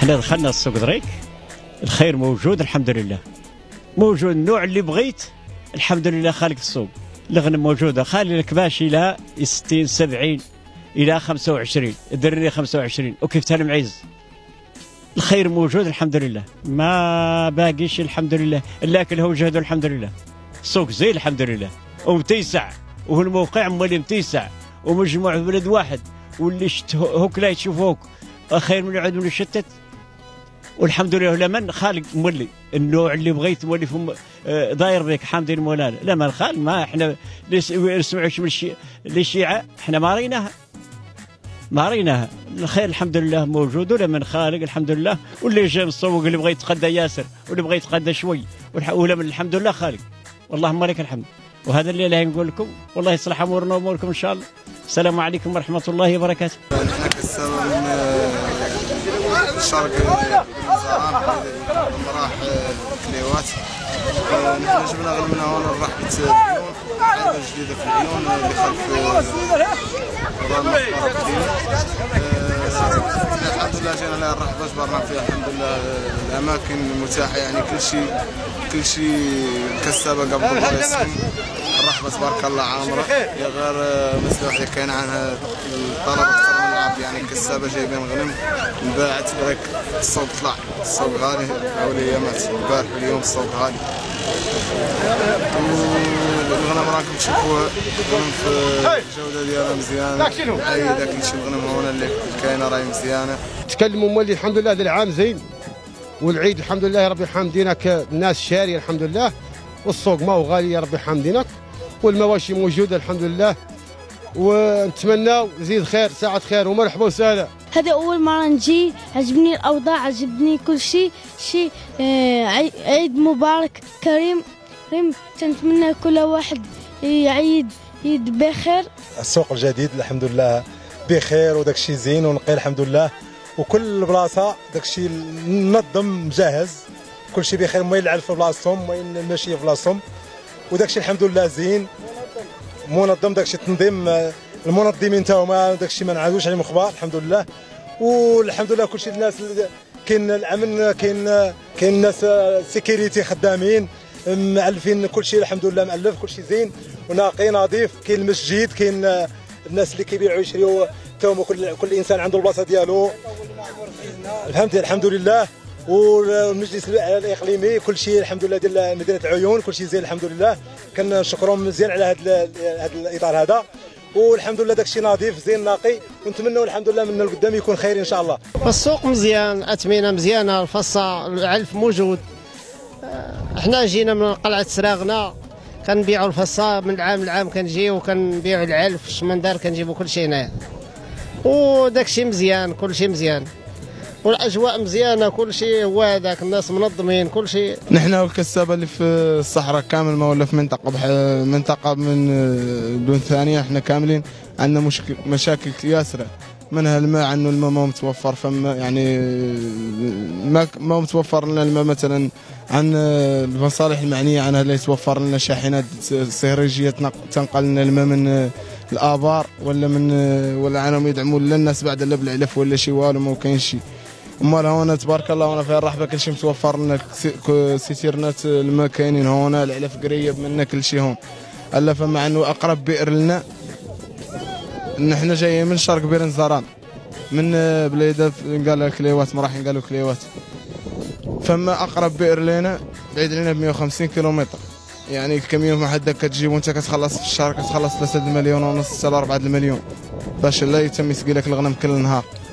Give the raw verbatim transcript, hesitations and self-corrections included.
احنا دخلنا السوق دريك، الخير موجود الحمد لله، موجود النوع اللي بغيت الحمد لله. خالق السوق الغنم موجوده، خالي الكباش الى ستين سبعين الى خمسة وعشرين، الدراري خمسة وعشرين، وكيف تاع المعز الخير موجود الحمد لله، ما باقيش الحمد لله، الاكل هو جهده الحمد لله. السوق زين الحمد لله ومتيسع، وهو الموقع مولي متيسع ومجموع في بلد واحد، واللي شت هوك لا يشوفوك خير من يعود من الشتت، والحمد لله. لمن خالق مولي النوع اللي بغيت مولي في داير بك حامدين مولانا. لما الخال ما احنا نسمعوش من الشيعة، احنا ما ريناها ما ريناها. الخير الحمد لله موجود، ولمن خالق الحمد لله، واللي جا من السوق اللي بغى يتقدى ياسر واللي بغى يتقدى شوي، ولمن الحمد لله خالق، اللهم لك الحمد. وهذا اللي لا نقول لكم، والله يصلح امورنا واموركم ان شاء الله. السلام عليكم ورحمه الله وبركاته. نحن كالسبب من الشرق الزهران راح كليوات، نحن جبنا غير من هون راح عيبه جديده في العيون اللي خلف الحمد لله. جينا لها الرحبه جبرنا فيها الحمد لله، الاماكن متاحه يعني كل شيء كل شيء كالسبب قبل الله يسلم. الرحبه تبارك الله عامره، يا غير مثل وحده كاين عنها الطلب اكثر من العرض، يعني كالسبب جايبين غنم انباعت لك السوق طلع، السوق غالي اوليامات البارح واليوم السوق غالي. والغنم راكم تشوفوها غنم في الجوده ديالها مزيانه، عايده كل شيء الغنم هنا اللي كاينه راهي مزيانه. تكلموا مولي الحمد لله، هذا العام زين، والعيد الحمد لله يا ربي حامدينك، الناس شاريه الحمد لله، والسوق ما هو غالي يا ربي حامدينك، والمواشي موجوده الحمد لله، ونتمنى زيد خير ساعة خير ومرحبا وسهلا. هذا أول مرة نجي، عجبني الأوضاع، عجبني كل شيء شيء. آه عيد مبارك كريم كريم، تنتمنى كل واحد يعيد يد بخير. السوق الجديد الحمد لله بخير، وداك الشيء زين ونقي الحمد لله، وكل بلاصة داك الشيء منظم مجهز، كل شيء بخير، ما يلعب في بلاصتهم، ما ماشي في بلاصتهم، وداك الشيء الحمد لله زين منظم. داك الشيء التنظيم المنظمين تا هما داك الشيء ما نعاودوش عليهم اخبار الحمد لله، والحمد لله كل شيء الناس كاين الامن، كاين كاين الناس سيكيوريتي خدامين مألفين، كل شيء الحمد لله مألف، كل شيء زين ونقي نظيف. كاين المسجد، كاين الناس اللي كيبيعوا يشريوا تا هما، كل كل انسان عنده البلاصه ديالو فهمتي الحمد لله. والمجلس الاقليمي كل شيء الحمد لله ديال مدينه عيون كل شيء زين الحمد لله، كنشكرهم مزيان على هذا هذا الاطار هذا، والحمد لله داك الشيء نظيف زين نقي، ونتمنوا الحمد لله من القدام يكون خير ان شاء الله. السوق مزيان، اثمنه مزيانه، الفصه العلف موجود. احنا جينا من قلعه سراغنا كنبيعوا الفصه، من عام لعام كنجيو وكنبيعوا العلف، الشمندار كنجيبوا كل شيء هنايا، وداك الشيء مزيان، كل شيء مزيان، والاجواء مزيانه، كل شيء هو هذاك، الناس منظمين كل شيء. نحن والكسابه اللي في الصحراء كامل، ما ولا في منطقه بحال منطقه من دون ثانيه، احنا كاملين عندنا مشكل مشاكل ياسره، منها الماء، عنه الماء ما متوفر، فما يعني ما ما متوفر لنا الماء مثلا عن المصالح المعنيه عنها، لا يتوفر لنا شاحنات سيرجيه تنقل لنا الماء من الابار، ولا من ولا عنهم يدعموا لنا الناس بعد لا بالعلف ولا شي والو، ما كاين شي. امال هنا تبارك الله هنا فيها الرحبه كل شيء متوفر لنا، سيتيرنات الماء كاينين هنا، العلف قريب منا كل شيء هون. الا فمع انه اقرب بئر لنا، نحن جايين من شرق بير نزران، من بليده قال كليوات، ما راح قالوا كليوات، فما اقرب بئر لنا بعيد علينا ب مئة وخمسين كيلومتر، يعني الكميون ما حدا كتجيب وانت كتخلص في الشهر كتخلص ثلاثة المليون ونص حتى أربعة المليون باش لا يتم يسقي لك الغنم كل نهار.